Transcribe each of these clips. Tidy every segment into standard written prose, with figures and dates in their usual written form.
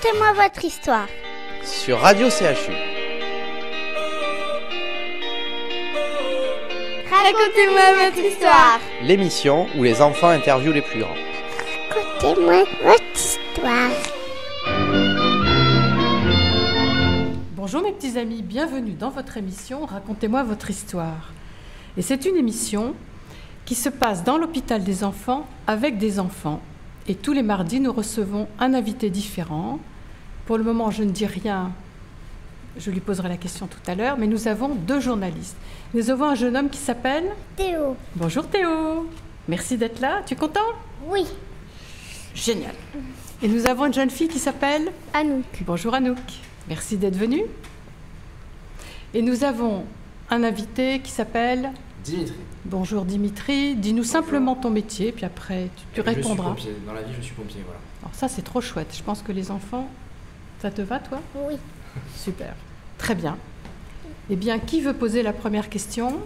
Racontez-moi votre histoire. Sur Radio CHU. Racontez-moi votre histoire. L'émission où les enfants interviewent les plus grands. Racontez-moi votre histoire. Bonjour mes petits amis, bienvenue dans votre émission Racontez-moi votre histoire. Et c'est une émission qui se passe dans l'hôpital des enfants avec des enfants. Et tous les mardis, nous recevons un invité différent. Pour le moment, je ne dis rien. Je lui poserai la question tout à l'heure, mais nous avons deux journalistes. Nous avons un jeune homme qui s'appelle Théo. Bonjour Théo. Merci d'être là. Tu es content? Oui. Génial. Et nous avons une jeune fille qui s'appelle Anouk. Bonjour Anouk. Merci d'être venue. Et nous avons un invité qui s'appelle Dimitri. Bonjour Dimitri. Dis-nous simplement ton métier, puis après tu répondras. Je suis pompier. Dans la vie, je suis pompier, voilà. Alors ça, c'est trop chouette. Je pense que les enfants, ça te va, toi? Oui. Super. Très bien. Eh bien, qui veut poser la première question?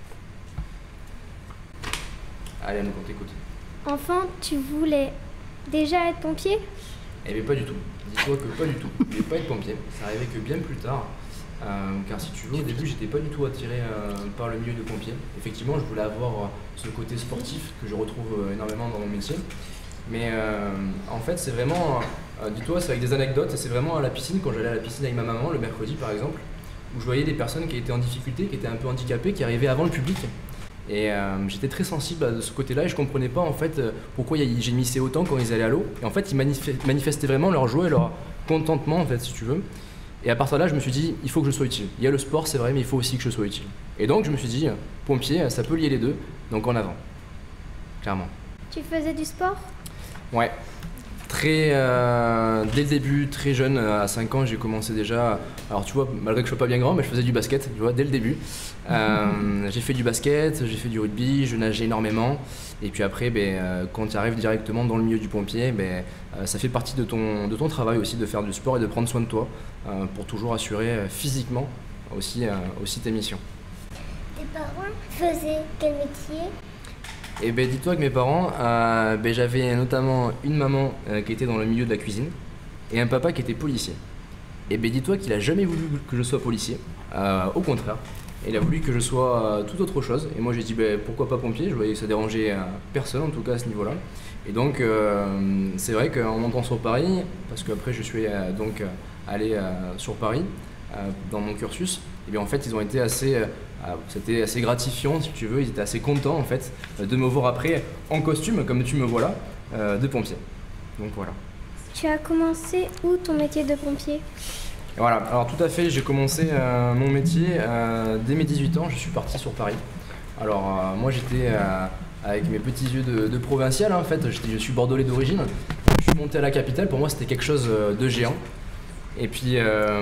Allez, Anouk, on t'écoute. Enfant, tu voulais déjà être pompier? Eh bien, pas du tout. Dis-toi que pas du tout. Je voulais pas être pompier. Ça arrivait que bien plus tard. Car si tu veux, au début, j'étais pas du tout attiré par le milieu de pompier. Effectivement, je voulais avoir ce côté sportif que je retrouve énormément dans mon métier. Mais en fait, c'est vraiment, dis-toi, c'est avec des anecdotes, c'est vraiment à la piscine, quand j'allais à la piscine avec ma maman, le mercredi par exemple, où je voyais des personnes qui étaient en difficulté, qui étaient un peu handicapées, qui arrivaient avant le public. Et j'étais très sensible à ce côté-là et je comprenais pas en fait pourquoi ils gémissaient autant quand ils allaient à l'eau. Et en fait, ils manifestaient vraiment leur joie et leur contentement, en fait, si tu veux. Et à partir de là, je me suis dit, il faut que je sois utile. Il y a le sport, c'est vrai, mais il faut aussi que je sois utile. Et donc, je me suis dit, pompier, ça peut lier les deux, donc en avant. Clairement. Tu faisais du sport? Ouais. Dès le début, très jeune, à 5 ans, j'ai commencé déjà. Alors, tu vois, malgré que je sois pas bien grand, mais je faisais du basket, tu vois, dès le début. J'ai fait du basket, j'ai fait du rugby, je nageais énormément. Et puis après, quand tu arrives directement dans le milieu du pompier, ça fait partie de ton travail aussi de faire du sport et de prendre soin de toi pour toujours assurer physiquement aussi tes missions. Tes parents faisaient quel métier? Et dis-toi que mes parents, j'avais notamment une maman qui était dans le milieu de la cuisine et un papa qui était policier. Et dis-toi qu'il a jamais voulu que je sois policier, au contraire. Il a voulu que je sois toute autre chose. Et moi j'ai dit pourquoi pas pompier, je voyais que ça dérangeait personne en tout cas à ce niveau-là. Et donc c'est vrai qu'en montant sur Paris, parce qu'après je suis donc allé sur Paris dans mon cursus, et bien en fait ils ont été c'était assez gratifiant si tu veux, ils étaient assez contents en fait de me voir après en costume comme tu me vois là, de pompier. Donc voilà. Tu as commencé où ton métier de pompier? Et voilà, alors tout à fait, j'ai commencé mon métier dès mes 18 ans, je suis parti sur Paris. Alors moi j'étais avec mes petits yeux de provincial en fait, je suis bordelais d'origine. Je suis monté à la capitale, pour moi c'était quelque chose de géant. Et puis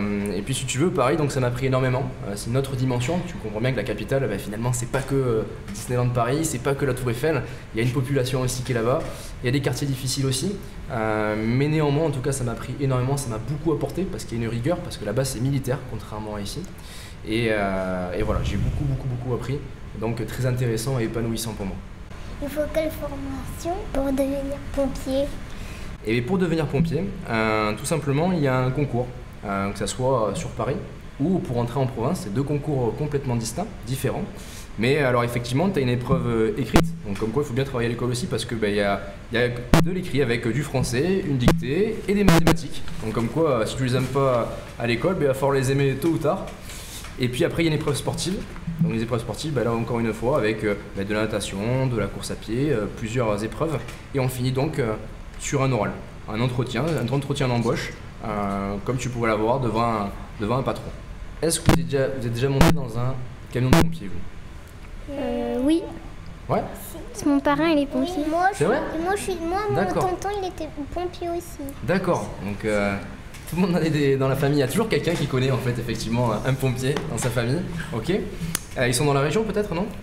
si tu veux, Paris, donc ça m'a pris énormément. C'est une autre dimension. Tu comprends bien que la capitale, finalement, c'est pas que Disneyland Paris, c'est pas que la Tour Eiffel. Il y a une population aussi qui est là-bas. Il y a des quartiers difficiles aussi. Mais néanmoins, en tout cas, ça m'a pris énormément. Ça m'a beaucoup apporté parce qu'il y a une rigueur, parce que là-bas, c'est militaire, contrairement à ici. Et voilà, j'ai beaucoup appris. Donc très intéressant et épanouissant pour moi. Il faut quelle formation pour devenir pompier? Et pour devenir pompier, tout simplement, il y a un concours, que ce soit sur Paris ou pour entrer en province. C'est deux concours complètement distincts, différents. Mais alors effectivement, tu as une épreuve écrite, donc comme quoi il faut bien travailler à l'école aussi parce que y a de l'écrit avec du français, une dictée et des mathématiques. Donc comme quoi, si tu les aimes pas à l'école, il va falloir les aimer tôt ou tard. Et puis après, il y a une épreuve sportive. Donc les épreuves sportives, là encore une fois, avec de la natation, de la course à pied, plusieurs épreuves. Et on finit donc sur un oral, un entretien d'embauche, comme tu pourrais l'avoir devant un patron. Est-ce que vous êtes déjà monté dans un camion de pompier, vous? Oui. Ouais. Mon parrain, il est pompier. Oui, C'est vrai? moi, mon D'accord. tonton, il était pompier aussi. D'accord, donc tout le monde dans la famille, il y a toujours quelqu'un qui connaît en fait effectivement un pompier dans sa famille. Ok. Ils sont dans la région peut-être, non?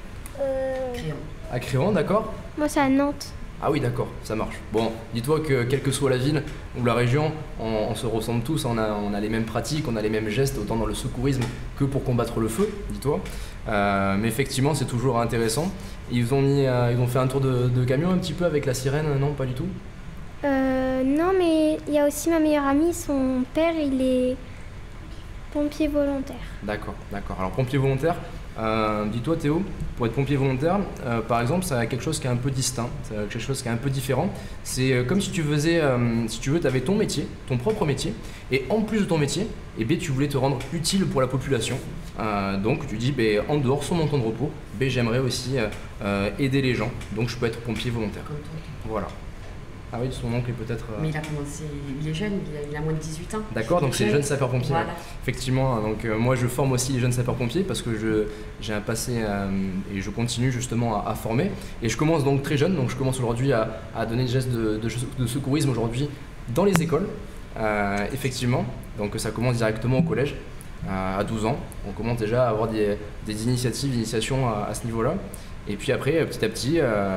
À Créon, d'accord. Moi, c'est à Nantes. Ah oui, d'accord, ça marche. Bon, dis-toi que quelle que soit la ville ou la région, on se ressemble tous, on a les mêmes pratiques, on a les mêmes gestes, autant dans le secourisme que pour combattre le feu, dis-toi. Mais effectivement, c'est toujours intéressant. Ils ont fait un tour de camion un petit peu avec la sirène, non, pas du tout? Non, mais il y a aussi ma meilleure amie, son père, il est pompier volontaire. D'accord. Alors pompier volontaire, dis-toi Théo, pour être pompier volontaire, par exemple, ça a quelque chose qui est un peu distinct, ça a quelque chose qui est un peu différent. C'est comme si tu faisais, si tu veux, tu avais ton métier, ton propre métier, et en plus de ton métier, eh bien, tu voulais te rendre utile pour la population. Donc tu dis, en dehors, sur mon temps de repos, j'aimerais aussi aider les gens, donc je peux être pompier volontaire. Comme toi. Voilà. Ah oui, son oncle est peut-être... Mais il a commencé, il est jeune, il a moins de 18 ans. D'accord, donc c'est les jeunes sapeurs-pompiers. Voilà. Ouais. Effectivement, donc moi je forme aussi les jeunes sapeurs-pompiers parce que j'ai un passé et je continue justement à former. Et je commence donc très jeune, donc je commence aujourd'hui à donner des gestes de secourisme aujourd'hui dans les écoles, effectivement. Donc ça commence directement au collège, à 12 ans. On commence déjà à avoir des initiatives, d'initiation à ce niveau-là. Et puis après, petit à petit,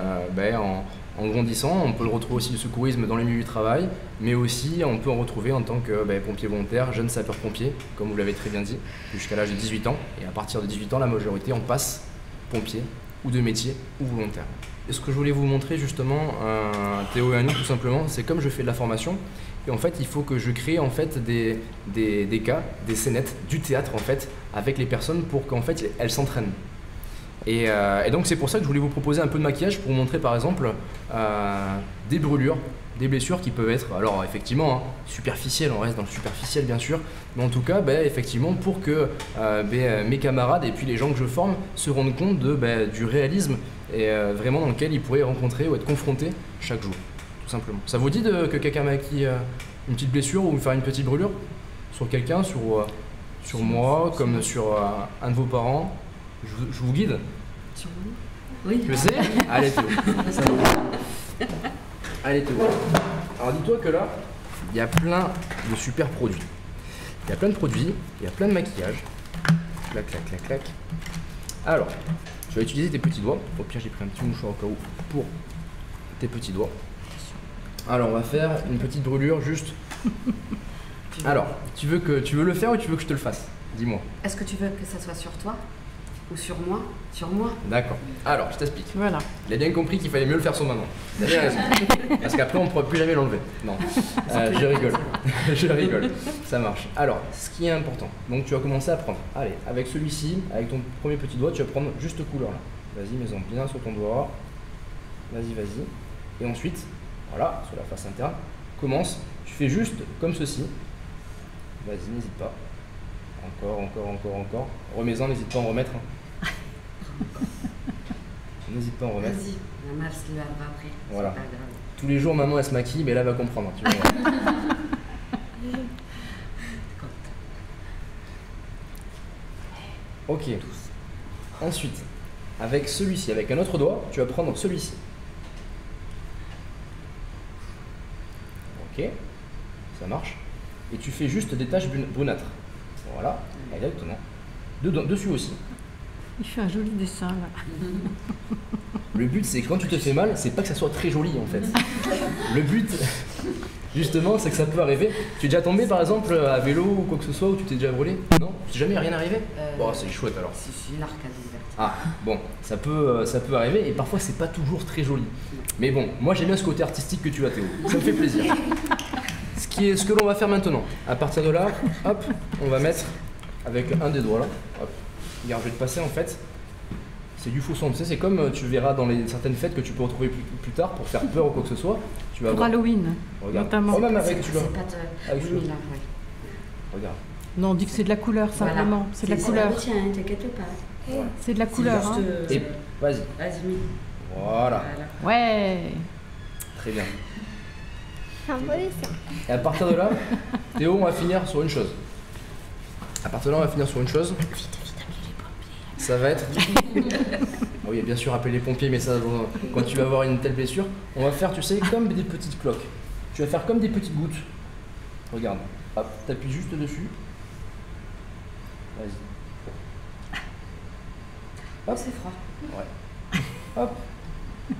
en grandissant, on peut le retrouver aussi le secourisme dans les milieux du travail, mais aussi on peut en retrouver en tant que pompier volontaire, jeune sapeur-pompier, comme vous l'avez très bien dit, jusqu'à l'âge de 18 ans. Et à partir de 18 ans, la majorité, on passe pompier ou de métier ou volontaire. Et ce que je voulais vous montrer justement, Théo et Anou tout simplement, c'est comme je fais de la formation, et en fait il faut que je crée en fait des cas, des scénettes, du théâtre en fait, avec les personnes pour qu'en fait elles s'entraînent. Et donc c'est pour ça que je voulais vous proposer un peu de maquillage pour vous montrer par exemple des brûlures, des blessures qui peuvent être, alors effectivement, superficielles, on reste dans le superficiel bien sûr, mais en tout cas effectivement pour que mes camarades et puis les gens que je forme se rendent compte du réalisme et vraiment dans lequel ils pourraient rencontrer ou être confrontés chaque jour, tout simplement. Ça vous dit que quelqu'un maquille une petite blessure ou faire une petite brûlure sur quelqu'un, sur moi, comme sur un de vos parents? Je vous guide. Sur moi? Oui. Je sais. Allez Théo. Ça va. Allez Théo. Alors dis-toi que là, il y a plein de super produits. Il y a plein de produits, il y a plein de maquillage. Clac, clac, clac, clac. Alors, tu vas utiliser tes petits doigts. Au pire, j'ai pris un petit mouchoir au cas où pour tes petits doigts. Alors, on va faire une petite brûlure juste. Alors, tu veux le faire ou tu veux que je te le fasse? Dis-moi. Est-ce que tu veux que ça soit sur toi ou sur moi? Sur moi. D'accord. Alors, je t'explique. Voilà. Il a bien compris qu'il fallait mieux le faire sur maman. Il a bien raison. Parce qu'après, on ne pourra plus jamais l'enlever. Non. Je rigole. Je rigole. Ça marche. Alors, ce qui est important, donc tu vas commencer à prendre. Allez, avec celui-ci, avec ton premier petit doigt, tu vas prendre juste couleur là. Vas-y, mets-en bien sur ton doigt. Vas-y, vas-y. Et ensuite, voilà, sur la face interne, commence. Tu fais juste comme ceci. Vas-y, n'hésite pas. Encore, encore, encore, encore. Remets-en, n'hésite pas à en remettre. N'hésite pas à en remettre. Vas-y, maman elle se lavera après. Voilà. C'est pas grave. Tous les jours, maman elle se maquille, mais là elle va comprendre. Tu vas voir. Ok. Ensuite, avec celui-ci, avec un autre doigt, tu vas prendre celui-ci. Ok. Ça marche. Et tu fais juste des taches brunâtres. Voilà, exactement. Dessus aussi. Il fait un joli dessin là. Le but, c'est que quand tu te fais mal, c'est pas que ça soit très joli en fait. Le but, justement, c'est que ça peut arriver. Tu es déjà tombé par exemple à vélo ou quoi que ce soit, ou tu t'es déjà brûlé? Non? C'est jamais rien arrivé? Bon, c'est chouette alors. Si, l'arcade ouverte. Ah, bon, ça peut arriver et parfois c'est pas toujours très joli. Mais bon, moi j'aime bien ce côté artistique que tu as, Théo. Ça me fait plaisir. Ce que l'on va faire maintenant, à partir de là, hop, on va mettre avec un des doigts là. Hop. Regarde, je vais te passer en fait. C'est du faux son, tu sais, c'est comme tu verras dans certaines fêtes que tu peux retrouver plus tard pour faire peur ou quoi que ce soit. Tu vas Pour voir. Halloween, Regarde. notamment. Oh, même avec, tu vois. C'est pas Avec oui, celui-là. là, ouais. Regarde. Non, on dit que c'est de la couleur Voilà. simplement. C'est de la couleur. Tiens, t'inquiète pas. C'est de la couleur. juste, Hein. Et vas-y. Vas-y, mets. Voilà. Ouais. Très bien. C'est un beau dessin. Et à partir de là, Théo, on va finir sur une chose. À partir de là, on va finir sur une chose. Ça va être. Ah oui, bien sûr, appeler les pompiers, mais ça, quand tu vas avoir une telle blessure, on va faire, tu sais, comme des petites cloques. Tu vas faire comme des petites gouttes. Regarde. Hop, t'appuies juste dessus. Vas-y. Hop. C'est froid. Ouais. Hop.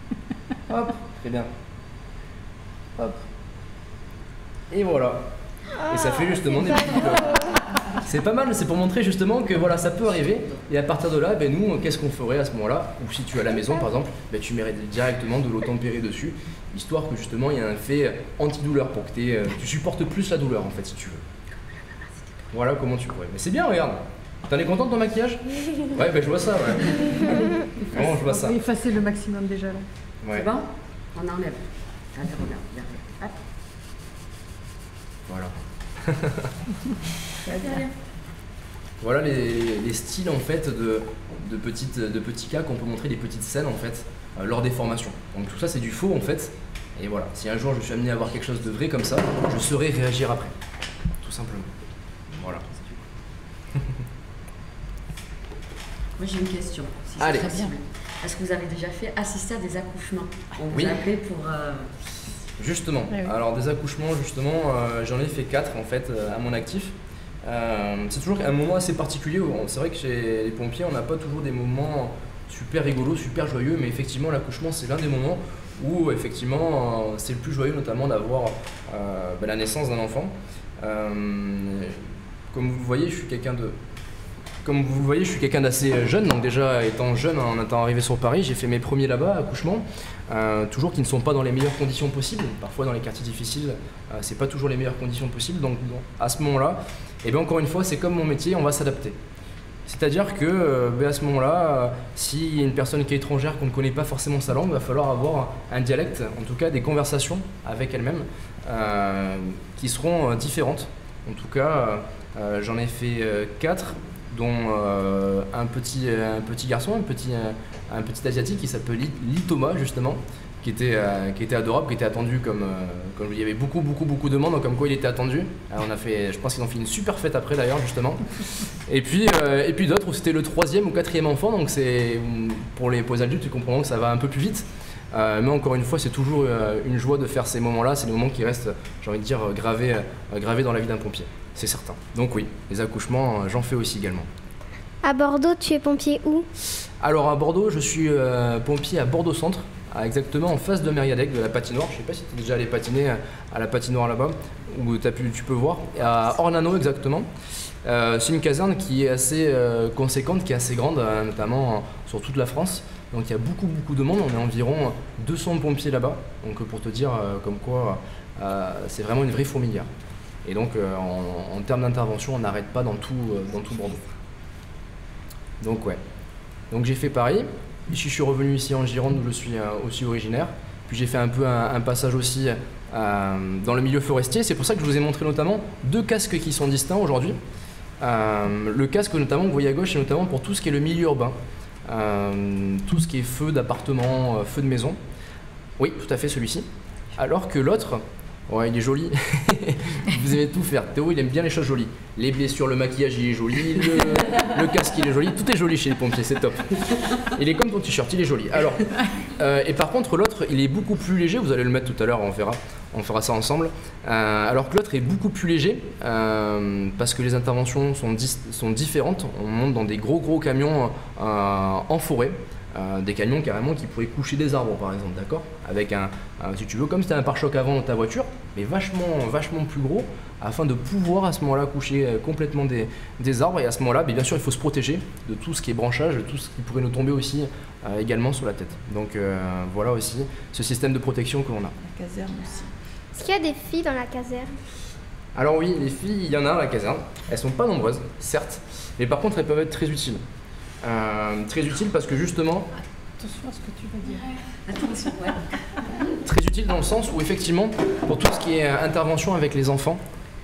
Hop. Très bien. Hop. Et voilà. et ça fait justement des petites douleurs. C'est pas mal, c'est pour montrer justement que voilà, ça peut arriver. Et à partir de là, ben, nous, qu'est-ce qu'on ferait à ce moment-là? Ou si tu es à la maison par exemple, ben, tu mets directement de l'eau tempérée dessus, histoire que justement il y ait un effet antidouleur pour que tu supportes plus la douleur en fait si tu veux. Voilà comment tu pourrais. Mais c'est bien, regarde. T'en es content de ton maquillage? Ouais, ben je vois ça, ouais. Vraiment, je vois ça. On va effacer le maximum déjà là. Ouais. C'est bon? On enlève. Allez, regarde. Hop. Voilà. Allez. Voilà les styles en fait de petits cas qu'on peut montrer, des petites scènes en fait lors des formations. Donc tout ça c'est du faux en fait. Et voilà, si un jour je suis amené à voir quelque chose de vrai comme ça, je saurai réagir après. Tout simplement. Voilà. Moi j'ai une question. Si Allez. c'est possible. Est-ce que vous avez déjà fait assister à des accouchements? On vous Oui. a appelé pour. Justement. Oui. Alors des accouchements justement, j'en ai fait 4 en fait à mon actif. C'est toujours un moment assez particulier. C'est vrai que chez les pompiers, on n'a pas toujours des moments super rigolos, super joyeux, mais effectivement l'accouchement c'est l'un des moments où effectivement c'est le plus joyeux, notamment d'avoir la naissance d'un enfant. Comme vous le voyez, je suis quelqu'un d'assez jeune, donc déjà étant jeune en étant arrivé sur Paris, j'ai fait mes premiers là-bas, accouchements, toujours qui ne sont pas dans les meilleures conditions possibles. Parfois dans les quartiers difficiles, c'est pas toujours les meilleures conditions possibles, donc à ce moment-là, et bien encore une fois, c'est comme mon métier, on va s'adapter. C'est-à-dire que à ce moment-là, s'il y a une personne qui est étrangère, qu'on ne connaît pas forcément sa langue, il va falloir avoir un dialecte, en tout cas des conversations avec elle-même, qui seront différentes. En tout cas, j'en ai fait 4, dont un petit garçon, un petit asiatique qui s'appelle Lee Thomas justement, qui était adorable, qui était attendu comme il y avait beaucoup de monde, donc comme quoi il était attendu. Alors je pense qu'ils ont fait une super fête après d'ailleurs justement. Et puis d'autres où c'était le 3e ou 4e enfant, donc c'est pour les adultes, tu comprends que ça va un peu plus vite. Mais encore une fois, c'est toujours une joie de faire ces moments-là, c'est des moments qui restent, j'ai envie de dire, gravés dans la vie d'un pompier, c'est certain. Donc oui, les accouchements, j'en fais aussi également. À Bordeaux, tu es pompier où? Alors à Bordeaux, je suis pompier à Bordeaux Centre, exactement en face de Mériadec, de la patinoire. Je sais pas si tu es déjà allé patiner à la patinoire là-bas, où tu peux voir. À Ornano exactement. C'est une caserne qui est assez conséquente, qui est assez grande, notamment sur toute la France. Donc il y a beaucoup de monde, on est environ 200 pompiers là-bas. Donc pour te dire comme quoi c'est vraiment une vraie fourmilière. Et donc en termes d'intervention, on n'arrête pas dans tout Bordeaux. Donc ouais. Donc j'ai fait Paris. Je suis revenu ici en Gironde où je suis aussi originaire. Puis j'ai fait un peu un passage aussi dans le milieu forestier. C'est pour ça que je vous ai montré notamment 2 casques qui sont distincts aujourd'hui. Le casque notamment que vous voyez à gauche, c'est notamment pour tout ce qui est le milieu urbain. Tout ce qui est feu d'appartement, feu de maison. Oui, tout à fait celui-ci. Alors que l'autre, ouais, il est joli. Vous aimez tout faire. Théo, il aime bien les choses jolies. Les blessures, le maquillage, il est joli. Le casque, il est joli. Tout est joli chez les pompiers, c'est top. Il est comme ton t-shirt, il est joli. Alors, et par contre, l'autre, il est beaucoup plus léger. Vous allez le mettre tout à l'heure, on verra. On fera ça ensemble. Alors que l'autre est beaucoup plus léger parce que les interventions sont différentes. On monte dans des gros camions en forêt. Des camions carrément qui pourraient coucher des arbres par exemple, d'accord? Avec si tu veux, comme c'était un pare-choc avant dans ta voiture, mais vachement plus gros, afin de pouvoir à ce moment-là coucher complètement des arbres. Et à ce moment-là, bien sûr, il faut se protéger de tout ce qui est branchage, de tout ce qui pourrait nous tomber aussi également sur la tête. Donc voilà aussi ce système de protection que l'on a. La caserne aussi. Est-ce qu'il y a des filles dans la caserne? Alors oui, les filles, il y en a à la caserne. Elles sont pas nombreuses, certes, mais par contre elles peuvent être très utiles. Très utile parce que justement, Attention à ce que tu vas dire. Attention, ouais. très utile dans le sens où effectivement pour tout ce qui est intervention avec les enfants,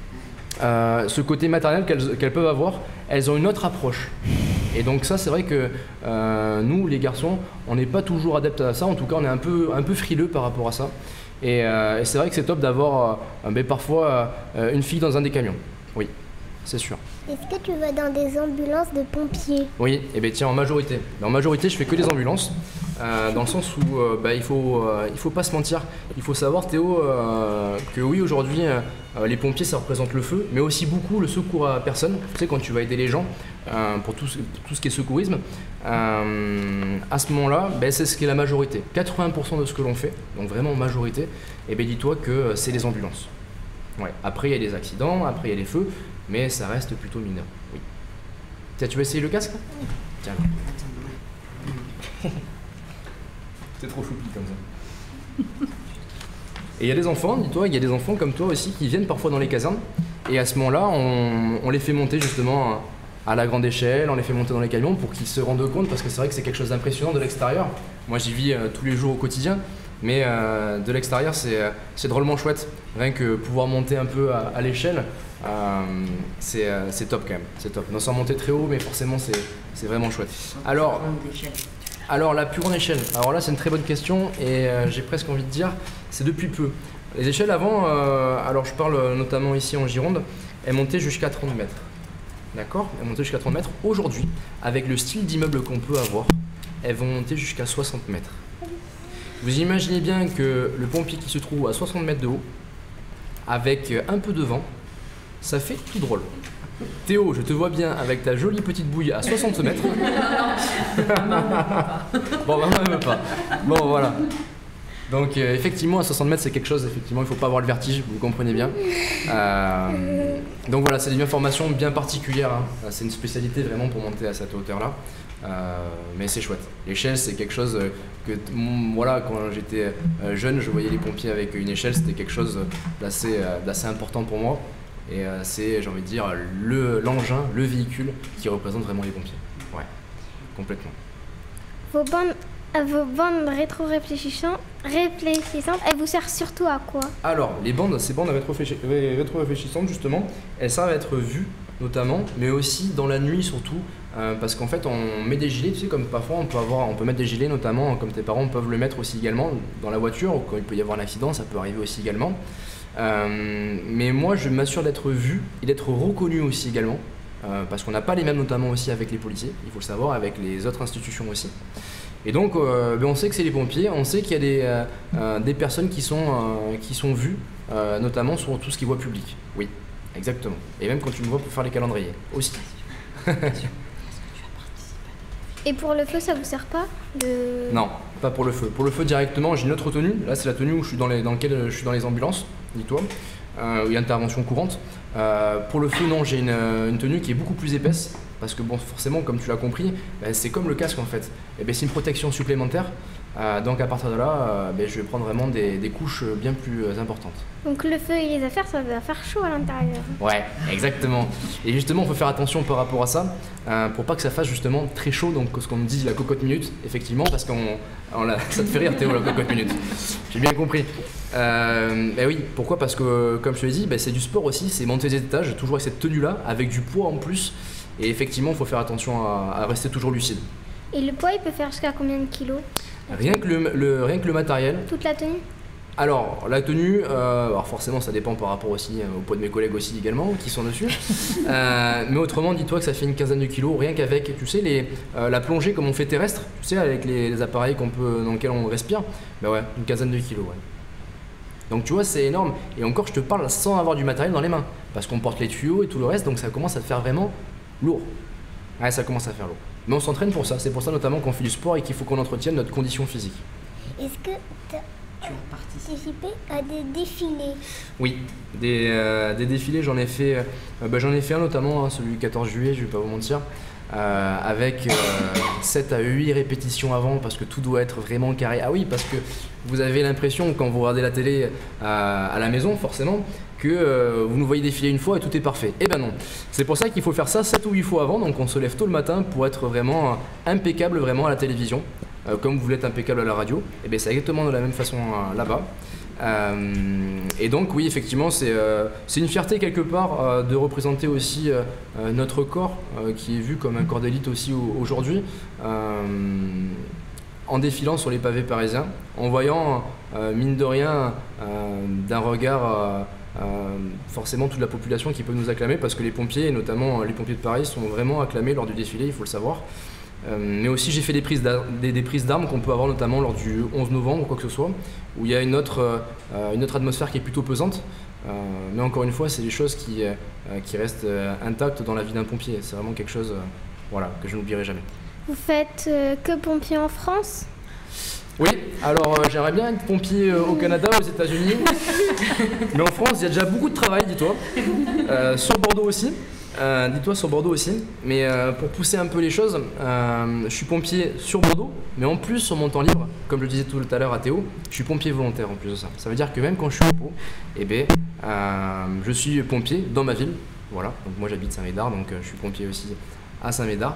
ce côté maternel qu'elles peuvent avoir, elles ont une autre approche. Et donc ça c'est vrai que nous les garçons, on n'est pas toujours adeptes à ça, en tout cas on est un peu frileux par rapport à ça. Et c'est vrai que c'est top d'avoir parfois une fille dans un des camions, oui, c'est sûr. Est-ce que tu vas dans des ambulances de pompiers? Oui, et bien tiens, en majorité. Mais en majorité, je fais que des ambulances, dans le sens où il faut pas se mentir. Il faut savoir, Théo, que oui, aujourd'hui, les pompiers, ça représente le feu, mais aussi beaucoup le secours à personne. Tu sais, quand tu vas aider les gens, pour tout ce qui est secourisme, à ce moment-là, c'est ce qui est la majorité. 80% de ce que l'on fait, donc vraiment en majorité, et bien dis-toi que c'est les ambulances. Ouais. Après, il y a les accidents, après, il y a les feux, mais ça reste plutôt mineur. Oui. Tiens, tu veux essayer le casque? Tiens. C'est trop choupi comme ça. Et il y a des enfants, dis-toi, il y a des enfants comme toi aussi qui viennent parfois dans les casernes. Et à ce moment-là, on les fait monter justement à la grande échelle, on les fait monter dans les camions pour qu'ils se rendent compte, parce que c'est vrai que c'est quelque chose d'impressionnant de l'extérieur. Moi, j'y vis tous les jours au quotidien, mais de l'extérieur, c'est drôlement chouette. Rien que pouvoir monter un peu à l'échelle, c'est top quand même. C'est top. Non, sans monter très haut, mais forcément, c'est vraiment chouette. Alors, la plus grande échelle, alors là c'est une très bonne question et j'ai presque envie de dire, c'est depuis peu. Les échelles avant, alors je parle notamment ici en Gironde, elles montaient jusqu'à 30 mètres. D'accord? Elles montaient jusqu'à 30 mètres. Aujourd'hui, avec le style d'immeuble qu'on peut avoir, elles vont monter jusqu'à 60 mètres. Vous imaginez bien que le pompier qui se trouve à 60 mètres de haut, avec un peu de vent, ça fait tout drôle. Théo, je te vois bien avec ta jolie petite bouille à 60 mètres. Bon, maman ne veut pas. Bon, voilà. Donc, effectivement, à 60 mètres, c'est quelque chose, effectivement, il ne faut pas avoir le vertige, vous comprenez bien. Donc voilà, c'est une information bien particulière. Hein. C'est une spécialité vraiment pour monter à cette hauteur-là. Mais c'est chouette. L'échelle, c'est quelque chose que, voilà, quand j'étais jeune, je voyais les pompiers avec une échelle, c'était quelque chose d'assez important pour moi. Et c'est, j'ai envie de dire, l'engin, le véhicule qui représente vraiment les pompiers. Ouais, complètement. Vos bandes rétro-réfléchissantes, elles vous servent surtout à quoi? Alors, ces bandes rétro-réfléchissantes, justement, elles servent à être vues, notamment, mais aussi dans la nuit surtout, parce qu'en fait, on met des gilets, tu sais, comme parfois on peut mettre des gilets, notamment, comme tes parents peuvent le mettre aussi également dans la voiture, ou quand il peut y avoir un accident, ça peut arriver aussi également. Mais moi je m'assure d'être vu et d'être reconnu aussi également, parce qu'on n'a pas les mêmes, notamment aussi avec les policiers, il faut le savoir, avec les autres institutions aussi. Et donc on sait que c'est les pompiers, on sait qu'il y a des personnes qui sont vues, notamment sur tout ce qui est voie publique. Oui, exactement. Et même quand tu me vois pour faire les calendriers aussi. Et pour le feu, ça vous sert pas de... Non, pas pour le feu. Pour le feu directement, j'ai une autre tenue. Là, c'est la tenue où je suis dans laquelle je suis dans les ambulances, dis-toi, où il y a intervention courante. Pour le feu, non, j'ai une tenue qui est beaucoup plus épaisse, parce que bon, forcément, comme tu l'as compris, c'est comme le casque en fait. Et c'est une protection supplémentaire. Donc à partir de là, je vais prendre vraiment des couches bien plus importantes. Donc le feu et les affaires, ça va faire chaud à l'intérieur. Ouais, exactement. Et justement, il faut faire attention par rapport à ça, pour pas que ça fasse justement très chaud. Donc ce qu'on me dit la cocotte minute, effectivement, parce ça te fait rire Théo, la cocotte minute. J'ai bien compris. Oui, pourquoi? Parce que comme je te l'ai dit, c'est du sport aussi, c'est monter des étages, toujours avec cette tenue-là, avec du poids en plus. Et effectivement, il faut faire attention à rester toujours lucide. Et le poids, il peut faire jusqu'à combien de kilos? Rien que le matériel. Toute la tenue? Alors, la tenue, alors forcément ça dépend par rapport aussi au poids de mes collègues aussi également qui sont dessus. Mais autrement, dis-toi que ça fait une quinzaine de kilos, rien qu'avec, tu sais, la plongée comme on fait terrestre, tu sais, avec les appareils dans lesquels on respire, ouais, une quinzaine de kilos, ouais. Donc tu vois, c'est énorme. Et encore, je te parle sans avoir du matériel dans les mains, parce qu'on porte les tuyaux et tout le reste, donc ça commence à te faire vraiment lourd. Ouais, ça commence à faire lourd. Mais on s'entraîne pour ça, c'est pour ça notamment qu'on fait du sport et qu'il faut qu'on entretienne notre condition physique. Est-ce que tu as participé à des défilés? Oui, des défilés, j'en ai fait un notamment, celui du 14 juillet, je vais pas vous mentir, avec 7 à 8 répétitions avant, parce que tout doit être vraiment carré. Ah oui, parce que vous avez l'impression, quand vous regardez la télé à la maison, forcément, que vous nous voyez défiler une fois et tout est parfait. Eh ben non, c'est pour ça qu'il faut faire ça 7 ou 8 fois avant, donc on se lève tôt le matin pour être vraiment impeccable vraiment à la télévision, comme vous l'êtes impeccable à la radio. Et bien c'est exactement de la même façon là-bas. Et donc oui, effectivement, c'est une fierté quelque part de représenter aussi notre corps, qui est vu comme un corps d'élite aussi aujourd'hui, en défilant sur les pavés parisiens, en voyant, mine de rien, d'un regard forcément toute la population qui peut nous acclamer, parce que les pompiers, et notamment les pompiers de Paris, sont vraiment acclamés lors du défilé, il faut le savoir. Mais aussi j'ai fait des prises d'armes qu'on peut avoir notamment lors du 11 novembre ou quoi que ce soit, où il y a une autre atmosphère qui est plutôt pesante, mais encore une fois c'est des choses qui restent intactes dans la vie d'un pompier. C'est vraiment quelque chose que je n'oublierai jamais. Vous faites que pompier en France? Oui, alors j'aimerais bien être pompier au Canada, aux États-Unis. Mais en France, il y a déjà beaucoup de travail, dis-toi. Sur Bordeaux aussi. Dis-toi sur Bordeaux aussi. Mais pour pousser un peu les choses, je suis pompier sur Bordeaux, mais en plus sur mon temps libre, comme je le disais tout à l'heure à Théo, je suis pompier volontaire en plus de ça. Ça veut dire que même quand je suis au repos, je suis pompier dans ma ville. Voilà, donc moi j'habite Saint-Médard, donc je suis pompier aussi à Saint-Médard.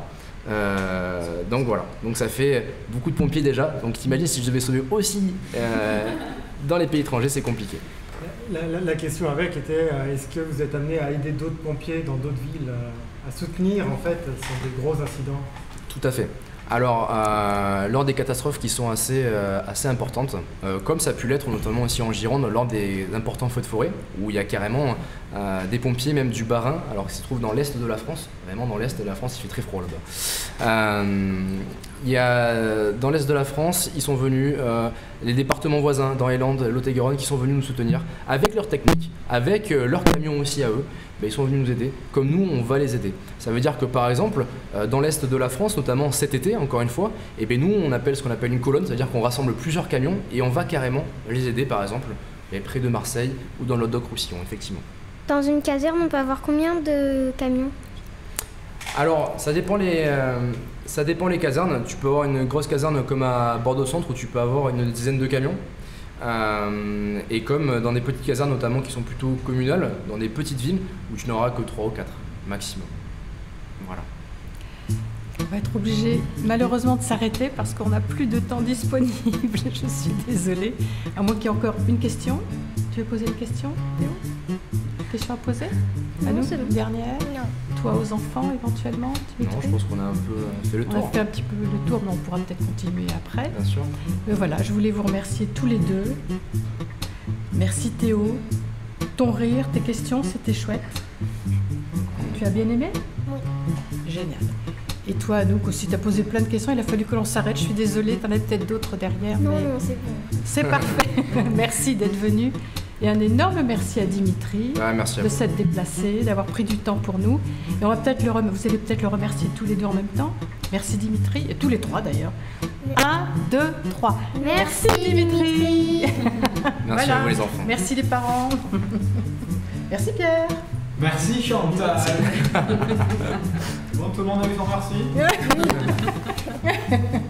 Donc voilà, donc ça fait beaucoup de pompiers déjà. Donc t'imagines si je devais sauver aussi dans les pays étrangers, c'est compliqué. La question avec était est-ce que vous êtes amené à aider d'autres pompiers dans d'autres villes à soutenir en fait sur des gros incidents? Tout à fait. Alors, lors des catastrophes qui sont assez importantes, comme ça a pu l'être notamment aussi en Gironde, lors des importants feux de forêt, où il y a carrément des pompiers, même du Bas-Rhin, alors qu'ils se trouvent dans l'est de la France, vraiment dans l'est de la France, il fait très froid là-bas. Dans l'est de la France, ils sont venus, les départements voisins, dans les Landes, Lot-et-Garonne, qui sont venus nous soutenir, avec leur technique, avec leurs camions aussi à eux. Ils sont venus nous aider, comme nous on va les aider. Ça veut dire que par exemple, dans l'est de la France, notamment cet été, encore une fois, nous on appelle ce qu'on appelle une colonne, c'est-à-dire qu'on rassemble plusieurs camions et on va carrément les aider, par exemple, près de Marseille ou dans le Languedoc-Roussillon, effectivement. Dans une caserne, on peut avoir combien de camions? Alors, ça dépend les casernes. Tu peux avoir une grosse caserne comme à Bordeaux-Centre où tu peux avoir une dizaine de camions. Et comme dans des petites casernes notamment qui sont plutôt communales, dans des petites villes où tu n'auras que 3 ou 4 maximum. Voilà. On va être obligé malheureusement de s'arrêter parce qu'on n'a plus de temps disponible. Je suis désolée. À moins qu'il y ait encore une question. Tu veux poser une question, Théo? Question à poser? À nous, c'est une dernière? Non. Toi aux enfants éventuellement? Non, je pense qu'on a un peu fait le tour. On a fait un petit peu le tour, mais on pourra peut-être continuer après. Bien sûr. Mais voilà, je voulais vous remercier tous les deux. Merci Théo. Ton rire, tes questions, c'était chouette. Tu as bien aimé? Oui. Génial. Et toi, Anouk, aussi, tu as posé plein de questions. Il a fallu que l'on s'arrête. Je suis désolée, tu en as peut-être d'autres derrière. Non, mais... non, c'est bon. C'est parfait. Merci d'être venu. Et un énorme merci à Dimitri merci à de vous. s'être déplacé, d'avoir pris du temps pour nous. Et on va peut-être vous allez peut-être le remercier tous les deux en même temps. Merci Dimitri, et tous les trois d'ailleurs. 1, 2, 3. Merci, Dimitri. Merci à vous les enfants. Merci les parents. Merci Pierre. Merci Chantal. Bon, tout le monde a eu son merci.